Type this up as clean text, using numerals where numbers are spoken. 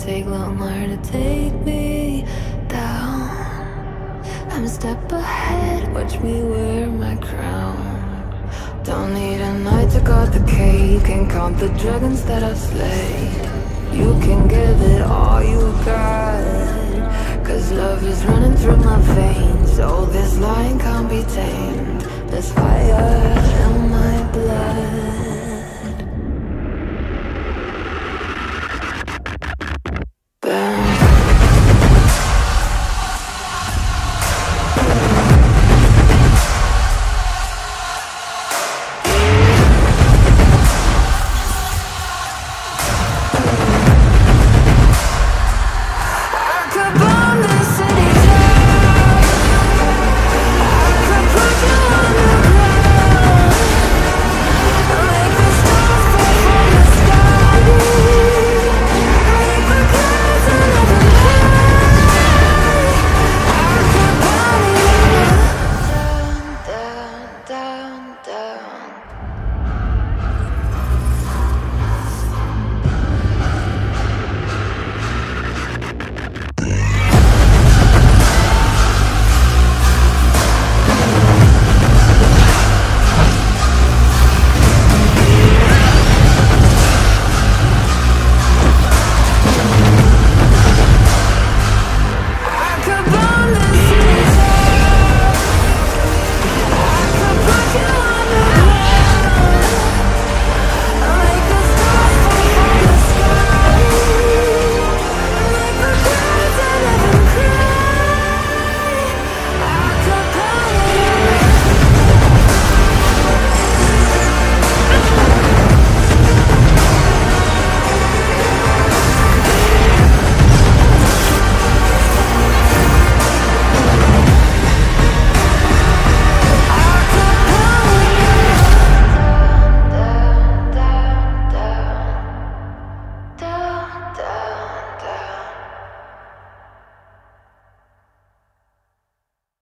take longer to take me down. I'm a step ahead, watch me wear my crown. Don't need a night to guard the cave, can count the dragons that I've slayed. You can give it all you got, cause love is running through my veins. Oh, this lion can't be tamed. There's fire in my blood.